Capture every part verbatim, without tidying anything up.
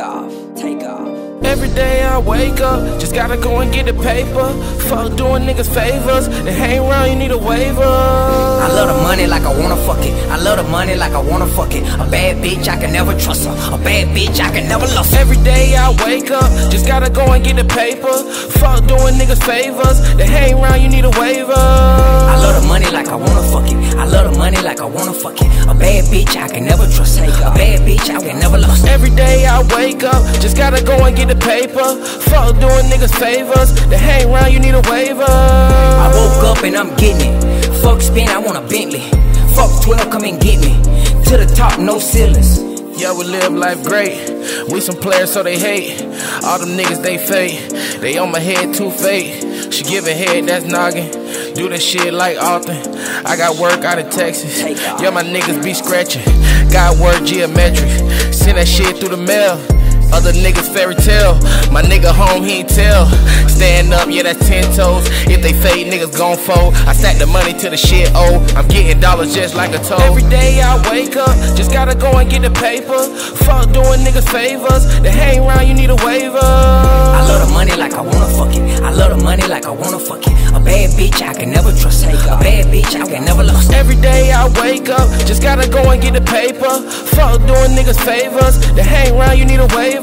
off, take off. Every day I wake up, just gotta go and get the paper. Fuck doing niggas favors, they hang around, you need a waiver. I love the money like I wanna fuck it. I love the money like I wanna fuck it. A bad bitch, I can never trust her. A bad bitch, I can never love her. Every day I wake up, just gotta go and get the paper. Fuck doing niggas favors, they hang around, you need a waiver. I love the money like I wanna fuck it. I love the money like I wanna fuck it. A bad bitch, I can never trust her. A bad bitch, I can never love her. Every day I wake up, just gotta go and get the paper. Fuck doing niggas favors, they hang around, you need a waiver. I woke up and I'm getting it. Fuck spin, I want a Bentley. Fuck twelve, come and get me. To the top, no ceilings. Yeah, we live life great. We some players, so they hate. All them niggas, they fake. They on my head, too fake. She giving head, that's noggin. Do this shit like Arthur. I got work out of Texas. Yeah, my niggas be scratching. Got work geometric. Send that shit through the mail. Other niggas fairy tale. My nigga home, he ain't tell. Stand up, yeah, that's ten toes. If they fade, niggas gon' fold. I stack the money to the shit, oh. I'm getting dollars just like a toad. Every day I wake up, just gotta go and get the paper. Fuck doing niggas favors, they hang around, you need a waiver. I love the money like I wanna fuck it. I love the money like I wanna fuck it. A bad bitch, I can never trust her. A bad bitch, I can never love her. Every day I wake up, just gotta go and get the paper. Fuck doing niggas favors, they hang around, you need a waiver.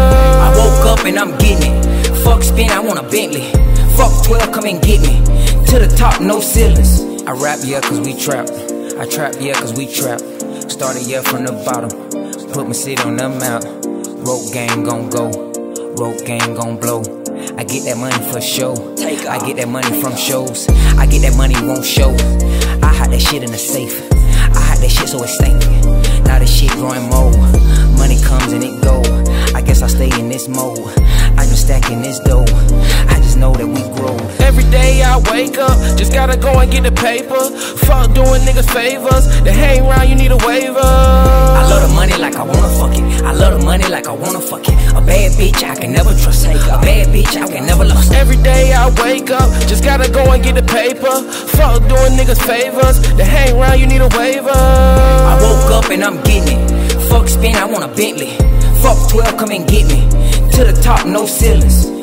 I woke up and I'm getting it. Fuck spin, I want a Bentley. Fuck twelve, come and get me. To the top, no ceilings. I rap, yeah, cause we trap. I trap, yeah, cause we trap. Started, yeah, from the bottom. Put my city on the map. Rope game gon' go. Rope game gon' blow. I get that money for show. I get that money from shows. I get that money, won't show. I hide that shit in the safe. I hide that shit so it stank. Now this shit growing more. Money comes and it go. I guess I stay in this mode. I just stacking this dough. I just know that we grow. Every day I wake up, just gotta go and get the paper. Fuck doing niggas favors, they hang around, you need a waiver. I love the money like I wanna fuck it. I love the money like I wanna fuck it. A bad bitch, I can never trust her. A bad bitch, I can never love her. Every day I wake up, just gotta go and get the paper. Fuck doing niggas favors, they hang around, you need a waiver. I woke up and I'm getting it. Fuck spin, I want a Bentley. Fuck twelve, come and get me. To the top, no ceilings.